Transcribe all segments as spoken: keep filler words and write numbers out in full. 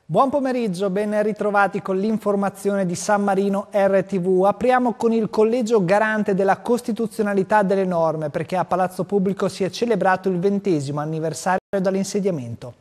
Buon pomeriggio, ben ritrovati con l'informazione di San Marino R T V. Apriamo con il collegio garante della costituzionalità delle norme, perché a Palazzo Pubblico si è celebrato il ventesimo anniversario dall'insediamento.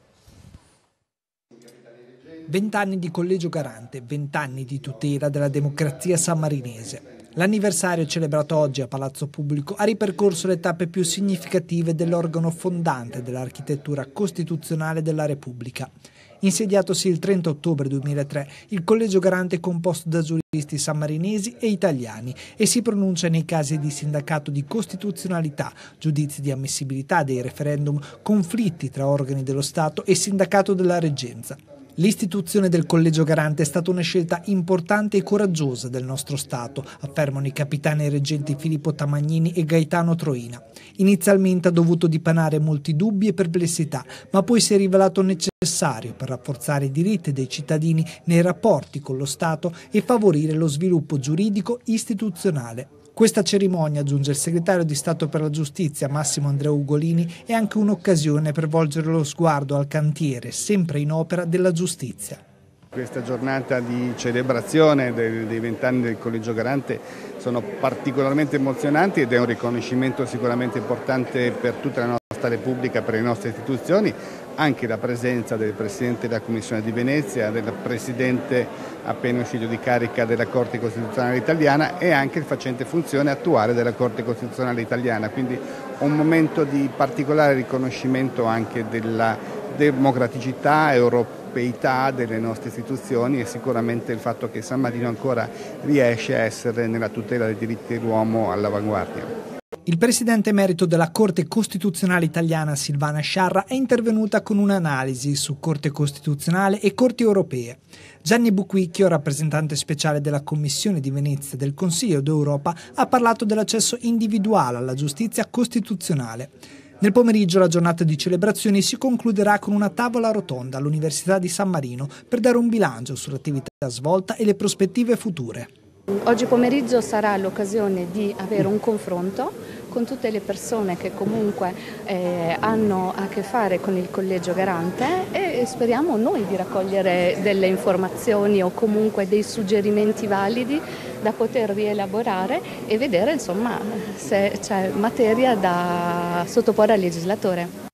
Vent'anni di collegio garante, vent'anni di tutela della democrazia sammarinese. L'anniversario celebrato oggi a Palazzo Pubblico ha ripercorso le tappe più significative dell'organo fondante dell'architettura costituzionale della Repubblica. Insediatosi il trenta ottobre duemilatré, il collegio garante è composto da giuristi sammarinesi e italiani e si pronuncia nei casi di sindacato di costituzionalità, giudizi di ammissibilità dei referendum, conflitti tra organi dello Stato e sindacato della reggenza. L'istituzione del collegio garante è stata una scelta importante e coraggiosa del nostro Stato, affermano i capitani reggenti Filippo Tamagnini e Gaetano Troina. Inizialmente ha dovuto dipanare molti dubbi e perplessità, ma poi si è rivelato necessario per rafforzare i diritti dei cittadini nei rapporti con lo Stato e favorire lo sviluppo giuridico istituzionale. Questa cerimonia, aggiunge il segretario di Stato per la Giustizia Massimo Andrea Ugolini, è anche un'occasione per volgere lo sguardo al cantiere, sempre in opera, della giustizia. Questa giornata di celebrazione dei vent'anni del Collegio Garante sono particolarmente emozionanti ed è un riconoscimento sicuramente importante per tutta la nostra Repubblica, per le nostre istituzioni, anche la presenza del Presidente della Commissione di Venezia, del Presidente appena uscito di carica della Corte Costituzionale Italiana e anche il facente funzione attuale della Corte Costituzionale Italiana, quindi un momento di particolare riconoscimento anche della democraticità, europeità delle nostre istituzioni e sicuramente il fatto che San Marino ancora riesce a essere nella tutela dei diritti dell'uomo all'avanguardia. Il presidente emerito della Corte Costituzionale Italiana Silvana Sciarra è intervenuta con un'analisi su Corte Costituzionale e Corti Europee. Gianni Buquicchio, rappresentante speciale della Commissione di Venezia del Consiglio d'Europa, ha parlato dell'accesso individuale alla giustizia costituzionale. Nel pomeriggio la giornata di celebrazioni si concluderà con una tavola rotonda all'Università di San Marino per dare un bilancio sull'attività svolta e le prospettive future. Oggi pomeriggio sarà l'occasione di avere un confronto con tutte le persone che comunque eh, hanno a che fare con il collegio garante e speriamo noi di raccogliere delle informazioni o comunque dei suggerimenti validi da poter rielaborare e vedere insomma se c'è materia da sottoporre al legislatore.